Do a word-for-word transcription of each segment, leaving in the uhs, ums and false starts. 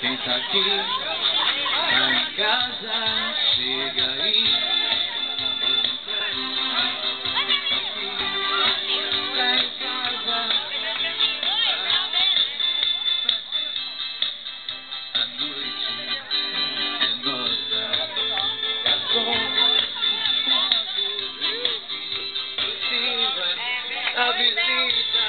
Quem tá aqui, tá em casa, chega aí. Tá em casa. A noite é nossa. A visita.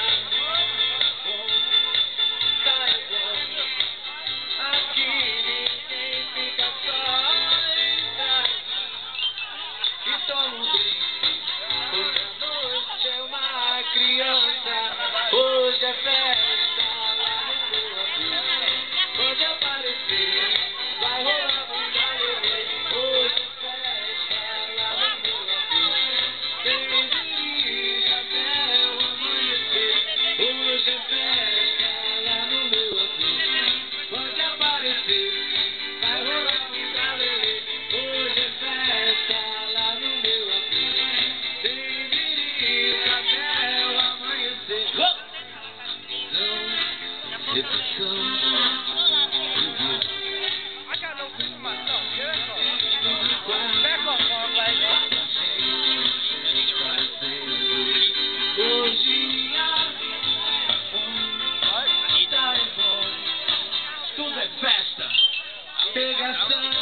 Criança, hoje é festa lá no meu amigo. Pode aparecer, vai rolar um baile. Hoje é festa lá no meu amigo. Tem dias até o amanhecer. Hoje é festa lá no meu amigo. Pode aparecer, vai rolar um baile. Hoje é festa lá no meu amigo. Tem dias até o amanhecer. If it comes to you, I got no food for myself. Back off, Mark. hoje a vida é bom, tudo é festa, pegação.